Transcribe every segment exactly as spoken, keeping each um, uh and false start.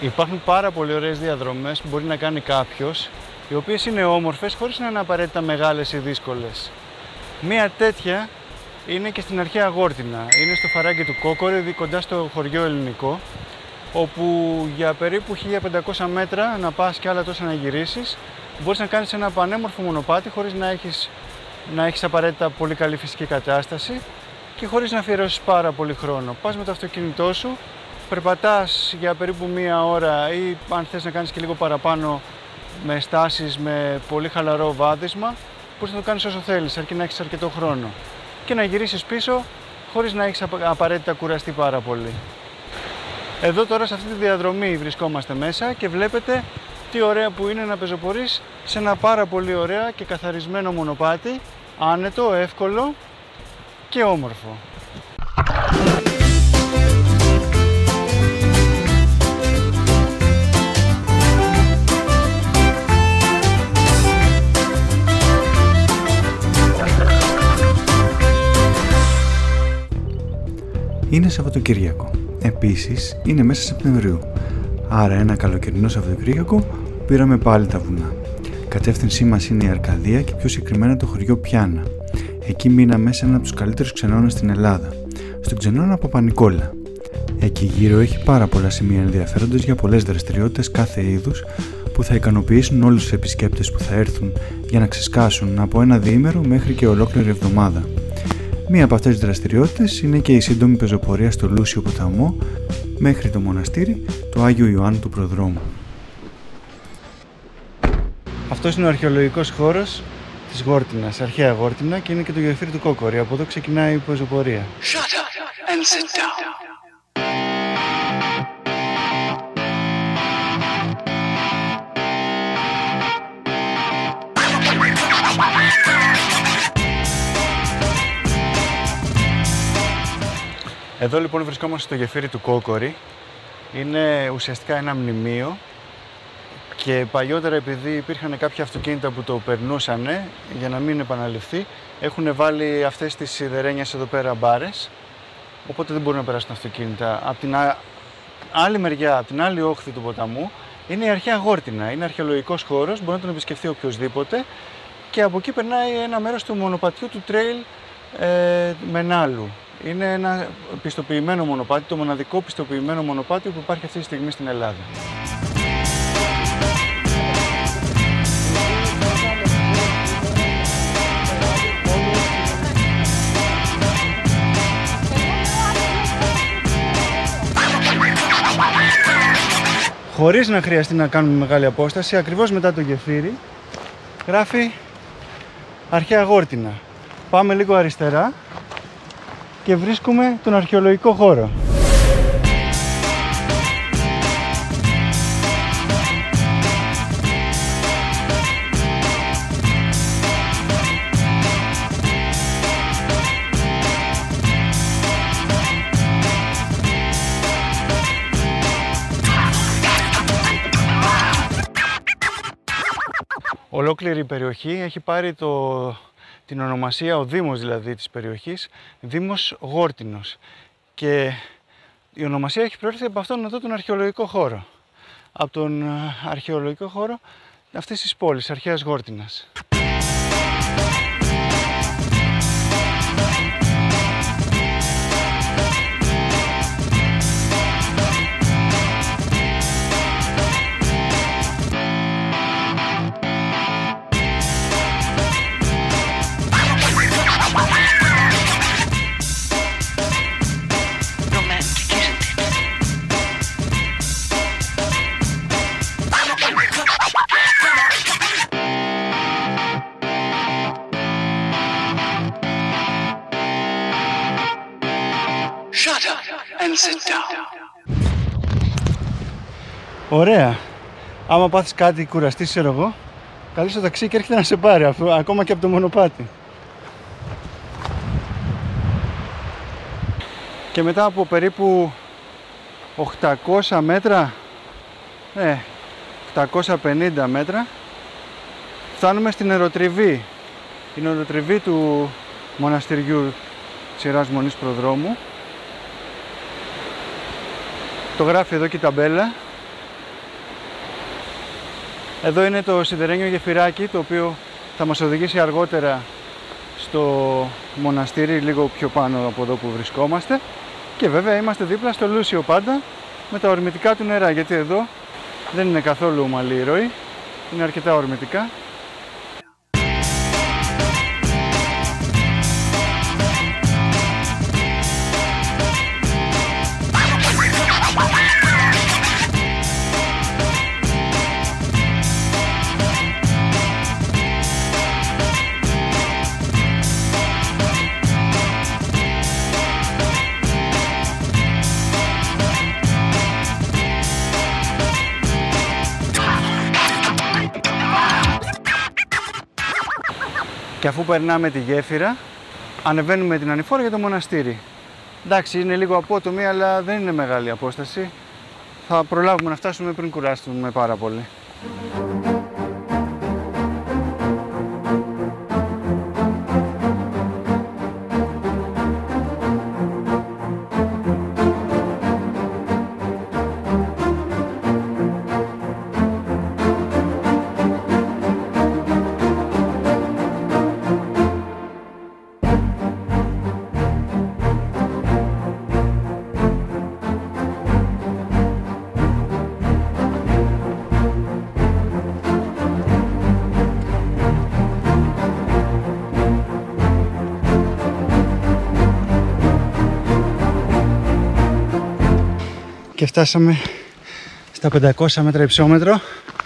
Υπάρχουν πάρα πολύ ωραίες διαδρομές που μπορεί να κάνει κάποιος, οι οποίες είναι όμορφες χωρίς να είναι απαραίτητα μεγάλες ή δύσκολες. Μία τέτοια είναι και στην αρχαία Γόρτινα. Είναι στο φαράγγι του Κόκορη, κοντά στο χωριό Ελληνικό, όπου για περίπου χίλια πεντακόσια μέτρα να πας και άλλα τόσα να γυρίσεις, μπορείς να κάνεις ένα πανέμορφο μονοπάτι χωρίς να έχεις, να έχεις απαραίτητα πολύ καλή φυσική κατάσταση και χωρίς να αφιερώσεις πάρα πολύ χρόνο. Πας με το αυτοκίνητό σου, περπατάς για περίπου μία ώρα ή αν θες να κάνεις και λίγο παραπάνω με στάσεις με πολύ χαλαρό βάδισμα, μπορείς να το κάνεις όσο θέλεις, αρκεί να έχεις αρκετό χρόνο και να γυρίσεις πίσω χωρίς να έχεις απαραίτητα κουραστεί πάρα πολύ. Εδώ τώρα σε αυτή τη διαδρομή βρισκόμαστε μέσα και βλέπετε τι ωραία που είναι να πεζοπορείς σε ένα πάρα πολύ ωραία και καθαρισμένο μονοπάτι, άνετο, εύκολο και όμορφο. Είναι Σαββατοκύριακο. Επίσης, είναι μέσα Σεπτεμβρίου. Άρα ένα καλοκαιρινό Σαββατοκύριακο που πήραμε πάλι τα βουνά. Κατεύθυνσή μας είναι η Αρκαδία και πιο συγκεκριμένα το χωριό Πιάνα. Εκεί μείναμε σε ένα από τους καλύτερους ξενώνες στην Ελλάδα, στον ξενώνα Παπα-Νικόλα. Εκεί γύρω έχει πάρα πολλά σημεία ενδιαφέροντες για πολλές δραστηριότητες κάθε είδους που θα ικανοποιήσουν όλους τους επισκέπτες που θα έρθουν για να ξεσκάσουν από ένα διήμερο μέχρι και ολόκληρη εβδομάδα. Μία από αυτές τις δραστηριότητες είναι και η σύντομη πεζοπορία στο Λούσιο ποταμό μέχρι το μοναστήρι του Άγιου Ιωάννου του Προδρόμου. Αυτός είναι ο αρχαιολογικός χώρος της Γόρτινας, αρχαία Γόρτινα, και είναι και το γεφύρι του Κόκορη. Από εδώ ξεκινάει η πεζοπορία. Shut up and sit down. Εδώ λοιπόν βρισκόμαστε στο γεφύρι του Κόκορη. Είναι ουσιαστικά ένα μνημείο και παλιότερα, επειδή υπήρχαν κάποια αυτοκίνητα που το περνούσαν, για να μην επαναληφθεί, έχουν βάλει αυτές τις σιδερένιες εδώ πέρα μπάρες, οπότε δεν μπορούν να περάσουν αυτοκίνητα. Από την άλλη μεριά, από την άλλη όχθη του ποταμού, είναι η αρχαία Γόρτινα. Είναι αρχαιολογικός χώρος, μπορεί να τον επισκεφθεί οποιοδήποτε, και από εκεί περνάει ένα μέρος του μονοπατιού του Trail ε, Μενάλου. Είναι ένα πιστοποιημένο μονοπάτι, το μοναδικό πιστοποιημένο μονοπάτι που υπάρχει αυτή τη στιγμή στην Ελλάδα. Χωρίς να χρειαστεί να κάνουμε μεγάλη απόσταση, ακριβώς μετά το γεφύρι γράφει αρχαία Γόρτινα. Πάμε λίγο αριστερά και βρίσκουμε τον αρχαιολογικό χώρο. Ολόκληρη η περιοχή έχει πάρει το, την ονομασία, ο Δήμος δηλαδή της περιοχής, Δήμος Γόρτινος. Και η ονομασία έχει προέρθει από αυτόν εδώ τον αρχαιολογικό χώρο. Από τον αρχαιολογικό χώρο αυτής της πόλης, αρχαίας Γόρτινας. Shut up and sit down. Ωραία. Άμα πάθεις κάτι, κουραστείς, ξέρω εγώ, καλείς το ταξί και έρχεται να σε πάρει, ακόμα και από το μονοπάτι. Και μετά από περίπου οκτακόσια μέτρα, ε, οκτακόσια πενήντα μέτρα, φτάνουμε στην νεροτριβή. Η νεροτριβή του μοναστηριού της Ιεράς Μονής Προδρόμου. Το γράφει εδώ και η ταμπέλα. Εδώ είναι το σιδερένιο γεφυράκι, το οποίο θα μας οδηγήσει αργότερα στο μοναστήρι, λίγο πιο πάνω από εδώ που βρισκόμαστε. Και βέβαια είμαστε δίπλα στο Λούσιο πάντα, με τα ορμητικά του νερά, γιατί εδώ δεν είναι καθόλου ομαλή η ροή, είναι αρκετά ορμητικά. Και αφού περνάμε τη γέφυρα, ανεβαίνουμε την ανηφόρα για το μοναστήρι. Εντάξει, είναι λίγο απότομη, αλλά δεν είναι μεγάλη απόσταση. Θα προλάβουμε να φτάσουμε πριν κουράσουμε πάρα πολύ. Και φτάσαμε στα πεντακόσια μέτρα υψόμετρο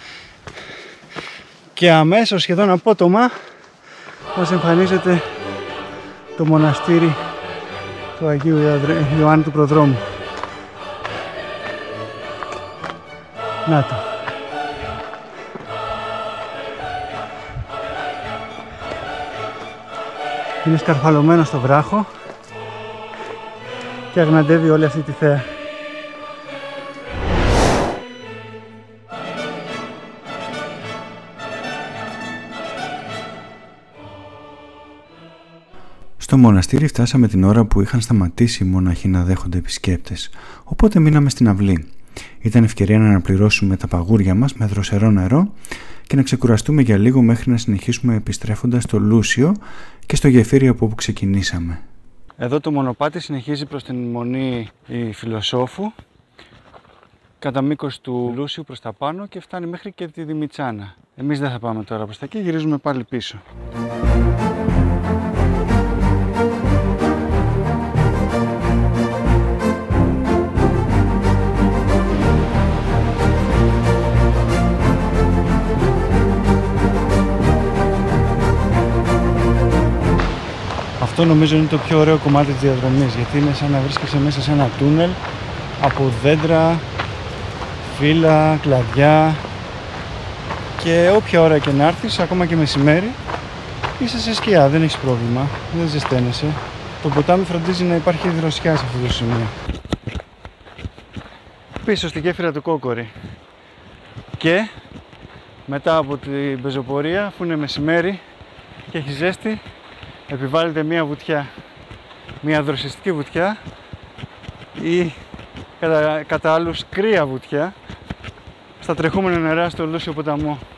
και αμέσως, σχεδόν απότομα, μας εμφανίζεται το μοναστήρι του Αγίου Ιωάννη του Προδρόμου. Να το. Είναι σκαρφαλωμένο στο βράχο και αγναντεύει όλη αυτή τη θέα. Στο μοναστήρι φτάσαμε την ώρα που είχαν σταματήσει οι μοναχοί να δέχονται επισκέπτες, οπότε μείναμε στην αυλή. Ήταν ευκαιρία να αναπληρώσουμε τα παγούρια μας με δροσερό νερό και να ξεκουραστούμε για λίγο μέχρι να συνεχίσουμε επιστρέφοντας στο Λούσιο και στο γεφύρι από όπου ξεκινήσαμε. Εδώ το μονοπάτι συνεχίζει προς την Μονή η Φιλοσόφου, κατά μήκος του Λούσιου προς τα πάνω και φτάνει μέχρι και τη Δημητσάνα. Εμείς δεν θα πάμε τώρα προς τα εκεί, γυρίζουμε πάλι πίσω. Αυτό νομίζω είναι το πιο ωραίο κομμάτι της διαδρομής, γιατί είναι σαν να βρίσκεσαι μέσα σε ένα τούνελ από δέντρα, φύλλα, κλαδιά, και όποια ώρα και να έρθεις, ακόμα και μεσημέρι, είσαι σε σκιά, δεν έχεις πρόβλημα, δεν ζεσταίνεσαι. Το ποτάμι φροντίζει να υπάρχει δροσιά σε αυτό το σημείο. Πίσω στη γέφυρα του Κόκορη. Και μετά από την πεζοπορία, αφού είναι μεσημέρι και έχει ζέστη, επιβάλλεται μία βουτιά, μία δροσιστική βουτιά ή κατά, κατά άλλους κρύα βουτιά στα τρεχούμενα νερά στο Λούσιο ποταμό.